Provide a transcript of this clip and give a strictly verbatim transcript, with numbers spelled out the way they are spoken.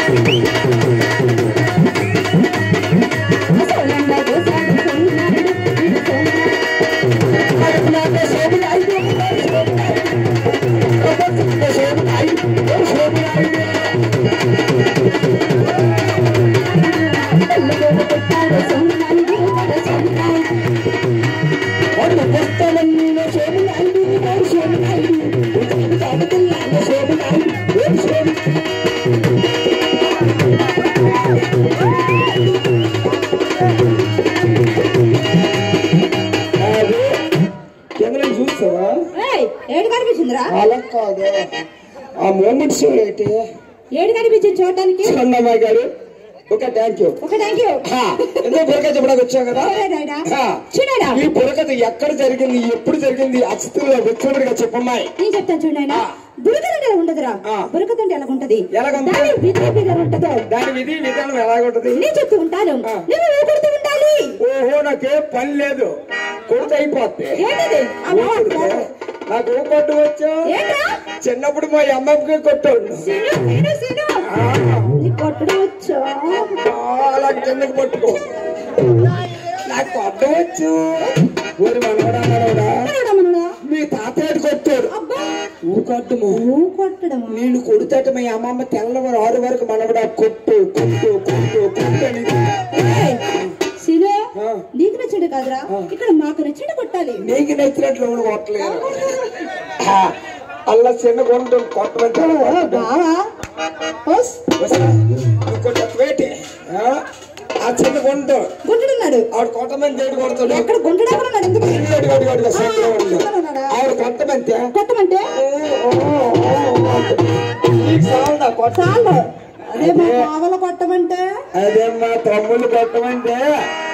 ఆ మూమెంట్స్ ఏంటి ఏడు కనిపించింది చూడడానికి అమ్మాయి గారు ఒక థ్యాంక్ యూ ఒక థ్యాంక్ యూ ఎంతో బుర్రకథ చెప్పడానికి వచ్చావు కదా చూడాడా ఈ బుర్రకథ ఎక్కడ జరిగింది ఎప్పుడు జరిగింది అక్షతుల్లో వచ్చేవాడిగా చెప్పమ్మాయి నేను చెప్తాను చూడాడా బురకథ అంటే ఉండదురా బురకథ అంటే ఎలా ఉంటది దాని విధి విధానం ఉంటదో దాని విధి విధానం ఎలాగుంటది నేను చెప్తూ ఉంటాను నువ్వు ఊపిడుతూ ఉండాలి. ఓహో నాకేం పని లేదు కొడుతు అయిపోతే నాకు ఊ కొట్టు వచ్చా చిన్నప్పుడు మా అమ్మకి కొట్టాడు కొట్టడం వచ్చా అలా కిందకి పట్టుకో నాకు కొట్టడం వచ్చు ఊరి మనవడా మనవడా మీ తాతయ్య కొట్టాడు ఊ కొట్టము ఊ కొట్టడం నేను కొడుతాట మీ అమ్మమ్మ తెల్లవారు ఆరు వరకు మనవడా కొట్టు కొట్టు కొట్టు కొట్టని నీకు నచ్చాడు కాదురా ఇక్కడ మాకు నచ్చాడు కొట్టాలి. నీకు నచ్చినట్లు కొట్టలేదు అలా చిన్న కొండ కొట్టమంటే ఆ చిన్న కొండ గుంటున్నాడు ఆవిడ కొట్టమని దేడు కొడతాడు అక్కడ గుంటడా ఆవిడ కొట్టమంతే కొట్టమంటే కొట్టాలి అదే మా బావలు కొట్టమంటే అదే మా తమ్ముళ్ళు కొట్టమంటే